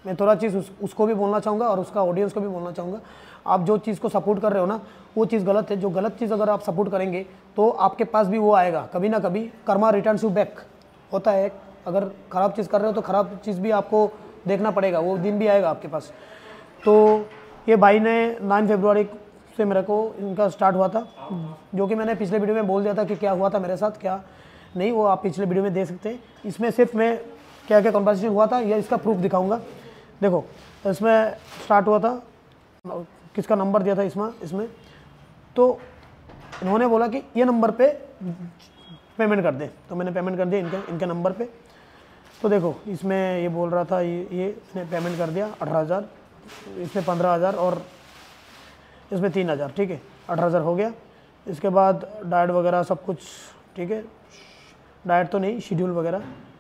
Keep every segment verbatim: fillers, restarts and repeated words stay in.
मैं थोड़ा चीज़ उस, उसको भी बोलना चाहूँगा और उसका ऑडियंस को भी बोलना चाहूँगा। आप जो चीज़ को सपोर्ट कर रहे हो ना, वो चीज़ गलत है। जो गलत चीज़ अगर आप सपोर्ट करेंगे तो आपके पास भी वो आएगा, कभी ना कभी कर्मा रिटर्न्स यू बैक होता है। अगर ख़राब चीज़ कर रहे हो तो ख़राब चीज़ भी आपको देखना पड़ेगा, वो दिन भी आएगा आपके पास। तो ये भाई ने नाइन फरवरी से मेरे को इनका स्टार्ट हुआ था, जो कि मैंने पिछले वीडियो में बोल दिया था कि क्या हुआ था मेरे साथ, क्या नहीं, वो आप पिछले वीडियो में देख सकते हैं। इसमें सिर्फ मैं क्या क्या कन्वर्सेशन हुआ था या इसका प्रूफ दिखाऊंगा। देखो इसमें स्टार्ट हुआ था, किसका नंबर दिया था इसमें इसमें तो इन्होंने बोला कि ये नंबर पे पेमेंट कर दे, तो मैंने पेमेंट कर दिया इनके इनके नंबर पे। तो देखो इसमें ये बोल रहा था, ये ये इसने पेमेंट कर दिया अठारह हज़ार, इसमें पंद्रह हज़ार और इसमें तीन हज़ार, ठीक है, अठारह हज़ार हो गया। इसके बाद डाइट वगैरह सब कुछ ठीक है, डाइट तो नहीं, शेड्यूल वगैरह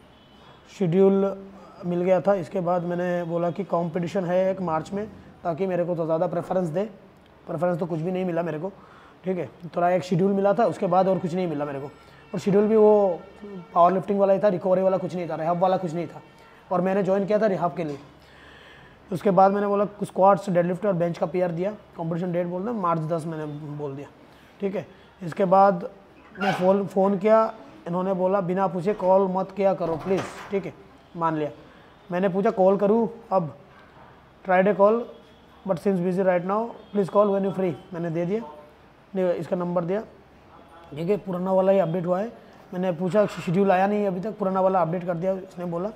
शेड्यूल मिल गया था। इसके बाद मैंने बोला कि कंपटीशन है एक मार्च में, ताकि मेरे को तो ज़्यादा प्रेफरेंस दे। प्रेफरेंस तो कुछ भी नहीं मिला मेरे को, ठीक है, थोड़ा एक शेड्यूल मिला था, उसके बाद और कुछ नहीं मिला मेरे को। और शेड्यूल भी वो पावर लिफ्टिंग वाला ही था, रिकवरी वाला कुछ नहीं था, रिहब वाला कुछ नहीं था, और मैंने ज्वाइन किया था रिहब के लिए। उसके बाद मैंने बोला कुछ स्क्वाट्स, डेडलिफ्ट और बेंच का पीआर दिया। कंपटीशन डेट बोल दें मार्च दस मैंने बोल दिया, ठीक है। इसके बाद मैं फ़ोन फ़ोन किया, इन्होंने बोला बिना पूछे कॉल मत किया करो प्लीज़, ठीक है, मान लिया। मैंने पूछा कॉल करूँ अब, tried call but since busy right now please call when you free, मैंने दे दिया, नहीं इसका नंबर दिया, ठीक है। पुराना वाला ही अपडेट हुआ है, मैंने पूछा शेड्यूल आया नहीं अभी तक, पुराना वाला अपडेट कर दिया इसने बोला,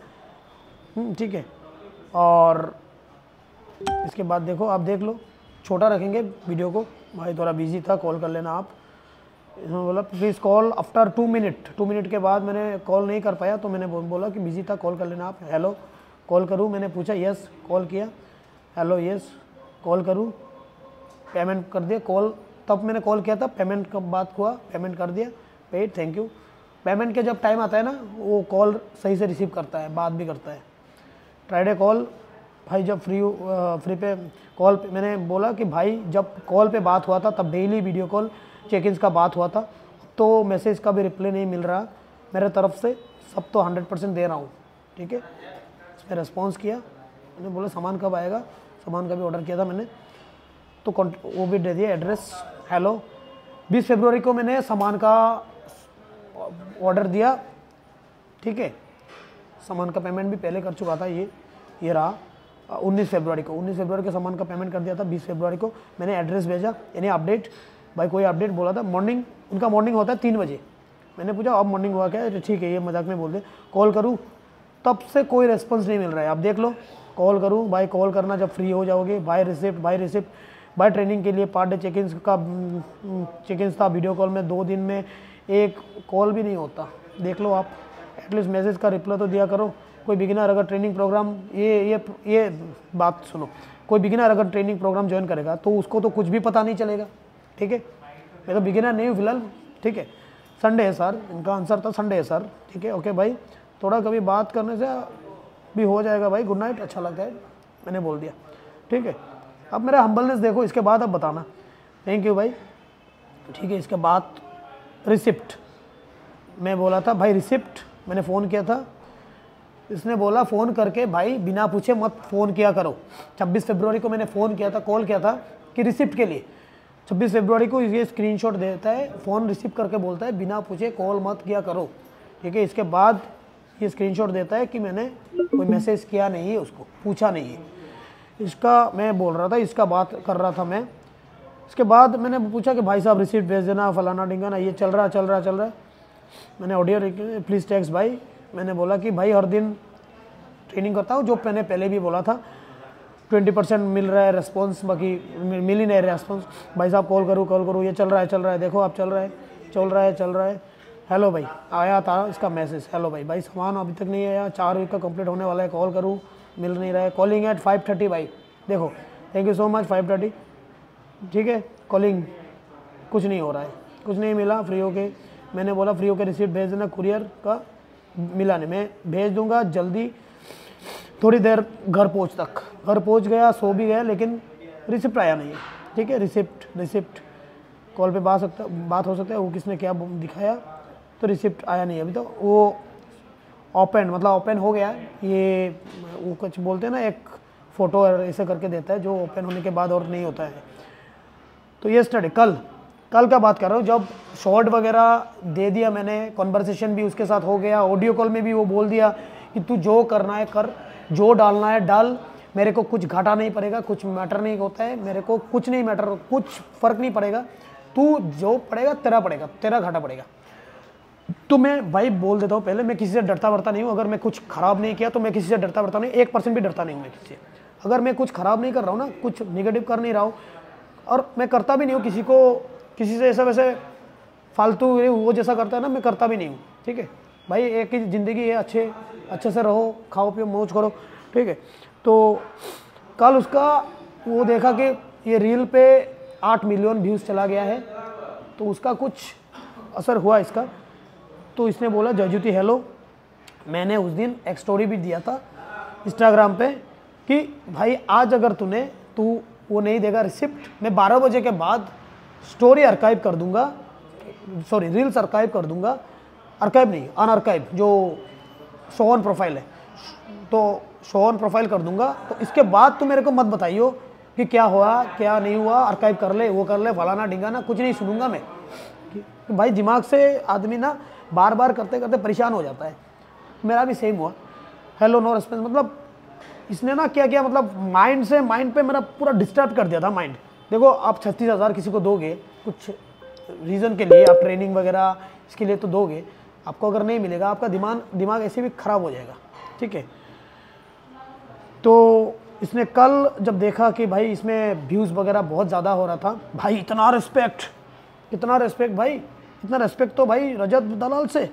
ठीक है। और इसके बाद देखो आप देख लो, छोटा रखेंगे वीडियो को, भाई थोड़ा बिजी था, कॉल कर लेना आप। इन्होंने बोला please call after two minute two minute के बाद मैंने कॉल नहीं कर पाया, तो मैंने बोला कि बिजी था, कॉल कर लेना आप। हेलो कॉल करूँ, मैंने पूछा यस, कॉल किया, हेलो यस, कॉल करूँ, पेमेंट कर दिया, कॉल तब मैंने कॉल किया था, पेमेंट का बात हुआ, पेमेंट कर दिया, पेड, थैंक यू। पेमेंट के जब टाइम आता है ना, वो कॉल सही से रिसीव करता है, बात भी करता है। फ्राइडे कॉल, भाई जब फ्री फ्री पे कॉल पे मैंने बोला कि भाई जब कॉल पे बात हुआ था तब daily video call check ins का बात हुआ था, तो मैसेज का भी रिप्लाई नहीं मिल रहा मेरे तरफ से, सब तो हंड्रेड परसेंट दे रहा हूँ, ठीक है। इसमें रेस्पॉन्स किया, मैंने बोला सामान कब आएगा, सामान का भी ऑर्डर किया था मैंने, तो वो भी दे दिया एड्रेस। हेलो बीस फरवरी को मैंने सामान का ऑर्डर दिया, ठीक है, सामान का पेमेंट भी पहले कर चुका था, ये ये रहा उन्नीस फरवरी को उन्नीस फरवरी को सामान का पेमेंट कर दिया था। बीस फरवरी को मैंने एड्रेस भेजा, यानी अपडेट, भाई कोई अपडेट बोला था, मॉर्निंग उनका मॉर्निंग होता है तीन बजे, मैंने पूछा अब मॉर्निंग हुआ क्या, ठीक है ये मजाक में बोल दे, कॉल करूँ, तब से कोई रेस्पॉन्स नहीं मिल रहा है। आप देख लो, कॉल करूँ, भाई कॉल करना जब फ्री हो जाओगे, by receipt by receipt by training के लिए पार्ट डे चेक इन्स का चेक इन्स था, वीडियो कॉल में दो दिन में एक कॉल भी नहीं होता, देख लो आप, एटलीस्ट मैसेज का रिप्लाई तो दिया करो। कोई बिगिनर अगर ट्रेनिंग प्रोग्राम, ये ये ये बात सुनो, कोई बिगिनर अगर ट्रेनिंग प्रोग्राम ज्वाइन करेगा तो उसको तो कुछ भी पता नहीं चलेगा, ठीक है। मैं तो बिगिनर नहीं हूँ फिलहाल, ठीक है। संडे है सर, इनका आंसर था संडे है सर, ठीक है, ओके भाई, थोड़ा कभी बात करने से भी हो जाएगा भाई, गुड नाइट, अच्छा लगता है, मैंने बोल दिया, ठीक है। अब मेरा हम्बलनेस देखो, इसके बाद अब बताना, थैंक यू भाई, ठीक है। इसके बाद रिसिप्ट, मैं बोला था भाई रिसिप्ट, मैंने फ़ोन किया था, इसने बोला फ़ोन करके भाई बिना पूछे मत फ़ोन किया करो। छब्बीस फरवरी को मैंने फ़ोन किया था, कॉल किया था कि रिसिप्ट के लिए, छब्बीस फरवरी को ये स्क्रीनशॉट देता है, फ़ोन रिसीव करके बोलता है बिना पूछे कॉल मत किया करो, ठीक है। इसके बाद ये स्क्रीनशॉट देता है कि मैंने कोई मैसेज किया नहीं है, उसको पूछा नहीं है, इसका मैं बोल रहा था, इसका बात कर रहा था मैं। इसके बाद मैंने पूछा कि भाई साहब रिसीप्ट भेज देना, फलाना ढिंगाना, ये चल रहा चल रहा चल रहा है, मैंने ऑडियो प्लीज़ टेक्स्ट भाई, मैंने बोला कि भाई हर दिन ट्रेनिंग करता हूँ, जो मैंने पहले भी बोला था, ट्वेंटी परसेंट मिल रहा है रेस्पॉन्स, बाकी मिल ही नहीं रेस्पॉन्स, भाई साहब कॉल करूँ कॉल करूँ, ये चल रहा है चल रहा है, देखो आप चल रहा है चल रहा है चल रहा है। हेलो भाई, आया था इसका मैसेज, हेलो भाई, भाई सामान अभी तक नहीं आया, चार वीक का कंप्लीट होने वाला है, कॉल करूँ मिल नहीं रहा है, कॉलिंग एट फाइव थर्टी भाई, देखो thank you so much, five thirty, ठीक है, कॉलिंग कुछ नहीं हो रहा है, कुछ नहीं मिला फ्री होके। मैंने बोला फ्री होके रिसीप्ट भेज देना, कुरियर का मिला नहीं, मैं भेज दूंगा जल्दी, थोड़ी देर घर पहुंच तक, घर पहुंच गया, सो भी गया, लेकिन रिसिप्ट आया नहीं है, ठीक है। रिसिप्ट रिसिप्ट कॉल पे बात सकता बात हो सकता है, वो किसने क्या दिखाया, तो रिसिप्ट आया नहीं अभी तो, वो ओपन मतलब ओपन हो गया, ये वो कुछ बोलते हैं ना, एक फ़ोटो ऐसे करके देता है जो ओपन होने के बाद और नहीं होता है। तो ये स्टडी कल कल का बात कर रहा हूँ, जब शॉर्ट वगैरह दे दिया मैंने, कॉन्वर्सेशन भी उसके साथ हो गया, ऑडियो कॉल में भी वो बोल दिया कि तू जो करना है कर, जो डालना है डाल, मेरे को कुछ घाटा नहीं पड़ेगा, कुछ मैटर नहीं होता है, मेरे को कुछ नहीं मैटर, कुछ फ़र्क नहीं पड़ेगा, तू जो पड़ेगा तेरा पड़ेगा, तेरा घाटा पड़ेगा। तो मैं भाई बोल देता हूँ पहले, मैं किसी से डरता वरता नहीं हूँ। अगर मैं कुछ ख़राब नहीं किया तो मैं किसी से डरता वरता नहीं, एक परसेंट भी डरता नहीं हूँ मैं किसी से। अगर मैं कुछ ख़राब नहीं कर रहा हूँ ना, कुछ निगेटिव कर नहीं रहा हूँ, और मैं करता भी नहीं हूँ किसी को, किसी से ऐसा वैसे फालतू वो जैसा करता है ना, मैं करता भी नहीं हूँ। ठीक है भाई, एक ही ज़िंदगी है, अच्छे अच्छे से रहो, खाओ पियो मौज करो। ठीक है, तो कल उसका वो देखा कि ये रील पे आठ मिलियन व्यूज़ चला गया है, तो उसका कुछ असर हुआ इसका। तो इसने बोला जयज्योति हेलो, मैंने उस दिन एक स्टोरी भी दिया था इंस्टाग्राम पे कि भाई आज अगर तूने तू वो नहीं देगा रिसिप्ट, मैं बारह बजे के बाद स्टोरी आर्काइव कर दूंगा, सॉरी रील्स आर्काइव कर दूंगा, आर्काइव नहीं अनआर्काइव, जो शो ऑन प्रोफाइल है, तो शो ऑन प्रोफाइल कर दूंगा। तो इसके बाद तू मेरे को मत बताइयो कि क्या हुआ क्या नहीं हुआ, आर्काइव कर ले, वो कर ले, फलाना ढिंगाना, कुछ नहीं सुनूंगा मैं। कि भाई दिमाग से आदमी ना बार बार करते करते परेशान हो जाता है। मेरा भी सेम हुआ, हेलो नो रिस्पॉन्स, मतलब इसने ना क्या किया, मतलब माइंड से माइंड पे मेरा पूरा डिस्टर्ब कर दिया था माइंड। देखो आप छत्तीस हज़ार किसी को दोगे कुछ रीज़न के लिए, आप ट्रेनिंग वगैरह इसके लिए तो दोगे, आपको अगर नहीं मिलेगा आपका दिमाग दिमाग ऐसे भी ख़राब हो जाएगा। ठीक है, तो इसने कल जब देखा कि भाई इसमें व्यूज़ वगैरह बहुत ज़्यादा हो रहा था, भाई इतना रिस्पेक्ट, इतना रिस्पेक्ट भाई, इतना रिस्पेक्ट तो भाई रजत दलाल से,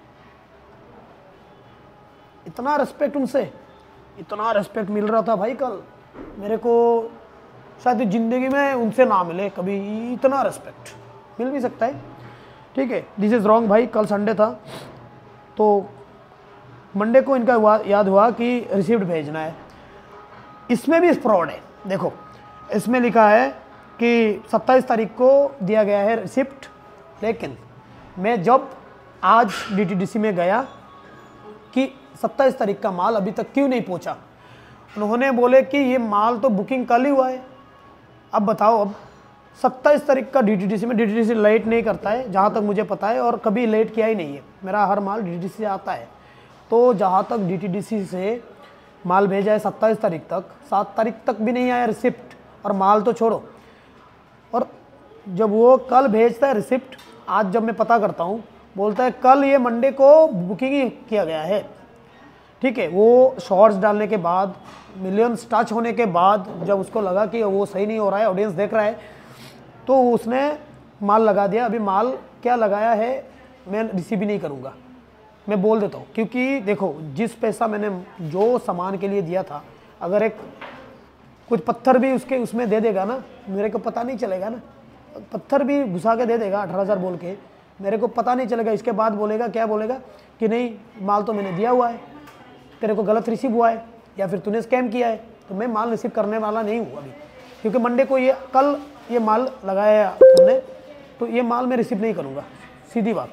इतना रिस्पेक्ट उनसे, इतना रिस्पेक्ट मिल रहा था भाई कल मेरे को, शायद ज़िंदगी में उनसे ना मिले कभी, इतना रिस्पेक्ट मिल भी सकता है। ठीक है, दिस इज़ रॉन्ग भाई। कल संडे था तो मंडे को इनका हुआ, याद हुआ कि रिसिप्ट भेजना है। इसमें भी फ्रॉड है। देखो इसमें लिखा है कि सत्ताईस तारीख को दिया गया है रिसिप्ट, लेकिन मैं जब आज डीटीडीसी में गया कि सत्ताईस तारीख का माल अभी तक क्यों नहीं पहुंचा, उन्होंने बोले कि ये माल तो बुकिंग कल ही हुआ है। अब बताओ, अब सत्ताईस तारीख का डीटीडीसी में, डीटीडीसी लेट नहीं करता है जहाँ तक मुझे पता है, और कभी लेट किया ही नहीं है, मेरा हर माल डीटीडीसी से आता है। तो जहाँ तक डीटीडीसी से माल भेजा है सत्ताईस तारीख तक, सात तारीख तक भी नहीं आया रिसिप्ट, और माल तो छोड़ो। और जब वो कल भेजता है रिसिप्ट, आज जब मैं पता करता हूँ बोलता है कल ये मंडे को बुकिंग ही किया गया है। ठीक है, वो शॉर्ट्स डालने के बाद, मिलियंस टच होने के बाद, जब उसको लगा कि वो सही नहीं हो रहा है, ऑडियंस देख रहा है, तो उसने माल लगा दिया। अभी माल क्या लगाया है मैं रिसीव ही नहीं करूँगा, मैं बोल देता हूँ, क्योंकि देखो जिस पैसा मैंने जो सामान के लिए दिया था, अगर एक कुछ पत्थर भी उसके उसमें दे देगा ना, मेरे को पता नहीं चलेगा ना, पत्थर भी घुसा के दे देगा अठारह हज़ार बोल के, मेरे को पता नहीं चलेगा। इसके बाद बोलेगा क्या, बोलेगा कि नहीं माल तो मैंने दिया हुआ है, तेरे को गलत रिसीव हुआ है, या फिर तूने स्कैम किया है। तो मैं माल रिसीव करने वाला नहीं हूँ अभी, क्योंकि मंडे को ये कल ये माल लगाया है तुमने, तो ये माल मैं रिसीव नहीं करूँगा, सीधी बात,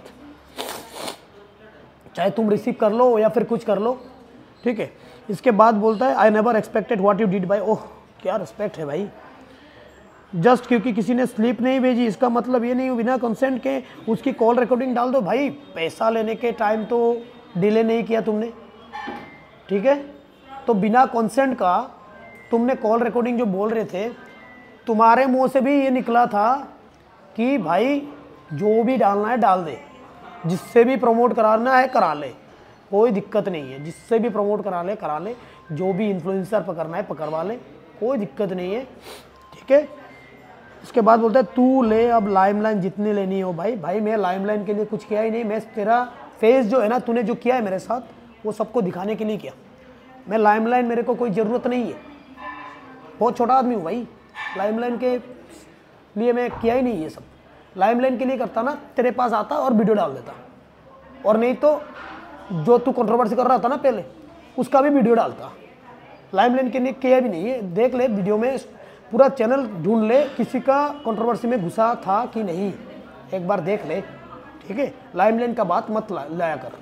चाहे तुम रिसीव कर लो या फिर कुछ कर लो। ठीक है, इसके बाद बोलता है I never expected what you did bye, oh क्या रिस्पेक्ट है भाई। जस्ट क्योंकि किसी ने स्लिप नहीं भेजी इसका मतलब ये नहीं बिना कंसेंट के उसकी कॉल रिकॉर्डिंग डाल दो। भाई पैसा लेने के टाइम तो डिले नहीं किया तुमने, ठीक है, तो बिना कंसेंट का तुमने कॉल रिकॉर्डिंग जो बोल रहे थे, तुम्हारे मुंह से भी ये निकला था कि भाई जो भी डालना है डाल दे, जिससे भी प्रमोट कराना है करा ले, कोई दिक्कत नहीं है, जिससे भी प्रमोट करा ले करा ले, जो भी इन्फ्लुएंसर पकड़ना है पकड़वा ले, कोई दिक्कत नहीं है। ठीक है, उसके बाद बोलता है तू ले अब लाइमलाइन जितनी लेनी हो। भाई भाई मैं लाइमलाइन के लिए कुछ किया ही नहीं, मैं तेरा फेस जो है ना तूने जो किया है मेरे साथ वो सबको दिखाने के लिए किया। मैं लाइमलाइन मेरे को कोई ज़रूरत नहीं है, बहुत छोटा आदमी हूँ भाई, लाइमलाइन के लिए मैं किया ही नहीं ये सब। लाइमलाइन के लिए करता ना तेरे पास आता और वीडियो डाल देता, और नहीं तो जो तू कंट्रोवर्सी कर रहा था ना पहले उसका भी वीडियो डालता। लाइमलाइन के लिए किया भी नहीं है, देख ले वीडियो में पूरा चैनल ढूंढ ले किसी का कंट्रोवर्सी में घुसा था कि नहीं, एक बार देख ले। ठीक है, लाइमलाइन का बात मत ला, लाया कर,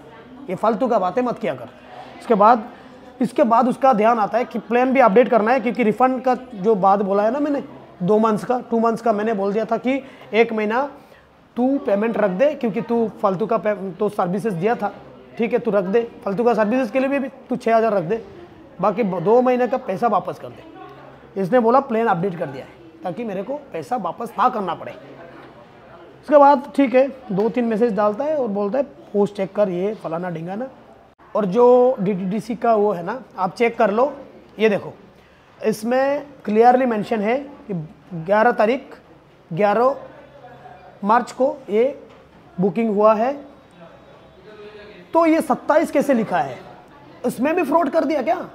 ये फालतू का बातें मत किया कर। इसके बाद इसके बाद उसका ध्यान आता है कि प्लान भी अपडेट करना है, क्योंकि रिफंड का जो बात बोला है ना मैंने, दो मंथ्स का टू मंथ्स का मैंने बोल दिया था कि एक महीना तू पेमेंट रख दे, क्योंकि तू फालतू का तो सर्विसेज दिया था, ठीक है, तू रख दे फालतू का सर्विसेज के लिए भी, भी तू छः हज़ार रख दे, बाकी दो महीने का पैसा वापस कर दे। इसने बोला प्लान अपडेट कर दिया है ताकि मेरे को पैसा वापस ना करना पड़े। उसके बाद ठीक है, दो तीन मैसेज डालता है और बोलता है पोस्ट चेक कर, ये फलाना ढिंगाना। और जो डी टी डी सी का वो है ना, आप चेक कर लो, ये देखो इसमें क्लियरली मेंशन है कि ग्यारह तारीख ग्यारह मार्च को ये बुकिंग हुआ है। तो ये सत्ताईस कैसे लिखा है, इसमें भी फ्रॉड कर दिया क्या?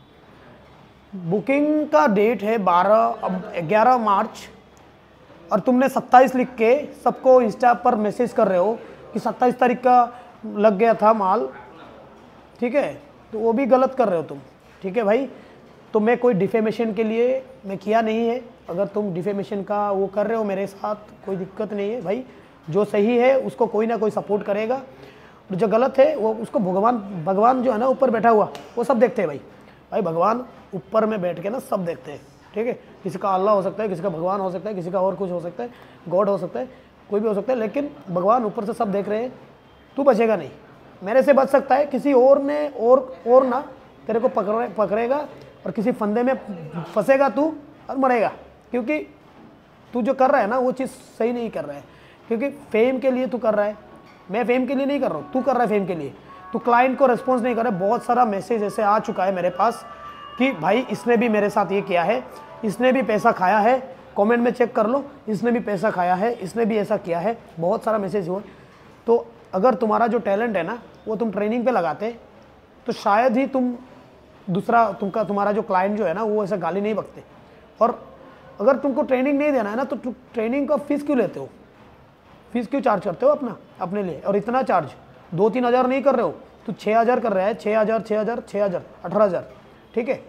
बुकिंग का डेट है बारह अब ग्यारह मार्च और तुमने सत्ताईस लिख के सबको इंस्टा पर मैसेज कर रहे हो कि सत्ताईस तारीख का लग गया था माल, ठीक है, तो वो भी गलत कर रहे हो तुम, ठीक है भाई। तो मैं कोई डिफेमेशन के लिए मैं किया नहीं है, अगर तुम डिफेमेशन का वो कर रहे हो मेरे साथ कोई दिक्कत नहीं है भाई। जो सही है उसको कोई ना कोई सपोर्ट करेगा, और जो गलत है वो उसको भगवान भगवान जो है ना ऊपर बैठा हुआ वो सब देखते हैं भाई। भाई भगवान ऊपर में बैठ के ना सब देखते हैं, ठीक है। किसी का अल्लाह हो सकता है, किसी का भगवान हो सकता है, किसी का और कुछ हो सकता है, गॉड हो सकता है, कोई भी हो सकता है, लेकिन भगवान ऊपर से सब देख रहे हैं। तू बचेगा नहीं, मेरे से बच सकता है, किसी और ने और और ना तेरे को पकड़े पकड़ेगा और किसी फंदे में फंसेगा तू और मरेगा, क्योंकि तू जो कर रहा है ना वो चीज़ सही नहीं कर रहा है, क्योंकि फेम के लिए तू कर रहा है। मैं फेम के लिए नहीं कर रहा हूँ, तू कर रहा है फेम के लिए। तू क्लाइंट को रिस्पॉन्स नहीं कर रहा है। बहुत सारा मैसेज ऐसे आ चुका है मेरे पास कि भाई इसने भी मेरे साथ ये किया है, इसने भी पैसा खाया है, कमेंट में चेक कर लो, इसने भी पैसा खाया है, इसने भी ऐसा किया है, बहुत सारा मैसेज हुआ। तो अगर तुम्हारा जो टैलेंट है ना वो तुम ट्रेनिंग पे लगाते तो शायद ही तुम दूसरा तुमका तुम्हारा जो क्लाइंट जो है ना वो ऐसा गाली नहीं बकते। और अगर तुमको ट्रेनिंग नहीं देना है ना तो तुम ट्रेनिंग का फीस क्यों लेते हो, फीस क्यों चार्ज करते हो अपना अपने लिए? और इतना चार्ज दो तीन हज़ार नहीं कर रहे हो, तो छः हज़ार कर रहा है, छः हज़ार छः हज़ार छः हज़ार अठारह हज़ार ठीक है।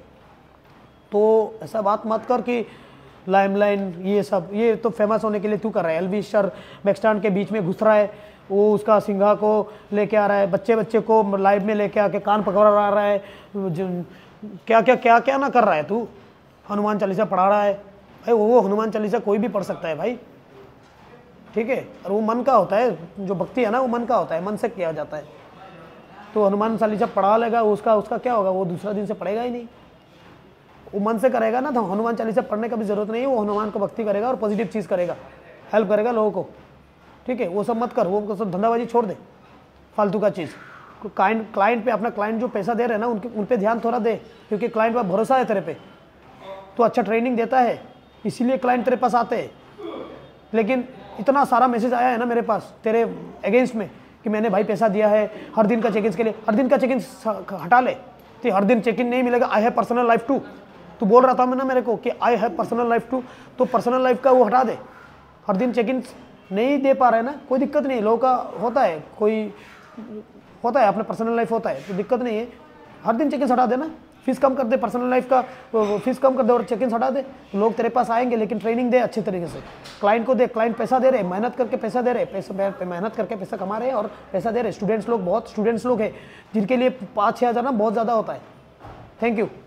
तो ऐसा बात मत कर कि लाइमलाइन ये सब, ये तो फेमस होने के लिए तू कर रहा है। एलवी सर बैकस्टैंड के बीच में घुस रहा है, वो उसका सिंघा को लेके आ रहा है, बच्चे बच्चे को लाइव में लेके आके कान पकड़ा रहा है, क्या क्या क्या क्या ना कर रहा है तू। हनुमान चालीसा पढ़ा रहा है भाई, वो हनुमान चालीसा कोई भी पढ़ सकता है भाई, ठीक है। और वो मन का होता है, जो भक्ति है ना वो मन का होता है, मन से किया जाता है। तो हनुमान चालीसा पढ़ा लेगा उसका उसका क्या होगा, वो दूसरा दिन से पढ़ेगा ही नहीं, वो मन से करेगा ना। तो हनुमान चालीसा पढ़ने का भी जरूरत नहीं है, वो हनुमान को भक्ति करेगा और पॉजिटिव चीज़ करेगा, हेल्प करेगा लोगों को, ठीक है। वो सब मत कर, वो सब धंधाबाजी छोड़ दे, फालतू का चीज़। क्लाइंट क्लाइंट पे अपना क्लाइंट जो पैसा दे रहे हैं ना उनके उन पे ध्यान थोड़ा दे, क्योंकि क्लाइंट पर भरोसा है तेरे पे, तो अच्छा ट्रेनिंग देता है इसीलिए क्लाइंट तेरे पास आते हैं। लेकिन इतना सारा मैसेज आया है ना मेरे पास तेरे अगेंस्ट में कि मैंने भाई पैसा दिया है हर दिन का चेक इन के लिए, हर दिन का चेक इन हटा ले, तो हर दिन चेक इन नहीं मिलेगा। I have personal life too, तो बोल रहा था मैं ना मेरे को कि I have personal life too, तो पर्सनल लाइफ का वो हटा दे। हर दिन चेक इन नहीं दे पा रहे हैं ना, कोई दिक्कत नहीं है, लोगों का होता है, कोई होता है अपना पर्सनल लाइफ होता है, तो दिक्कत नहीं है। हर दिन चेक इन हटा देना, फीस कम कर दे, पर्सनल लाइफ का फीस कम कर दे और चेक इन हटा दे, लोग तेरे पास आएंगे। लेकिन ट्रेनिंग दे अच्छे तरीके से, क्लाइंट को दे, क्लाइंट पैसा दे रहे, मेहनत करके पैसा दे रहे, पैसा मेहनत करके पैसा कमा रहे हैं और पैसा दे रहे। स्टूडेंट्स लोग, बहुत स्टूडेंट्स लोग हैं जिनके लिए पाँच छः हज़ार ना बहुत ज़्यादा होता है। Thank you.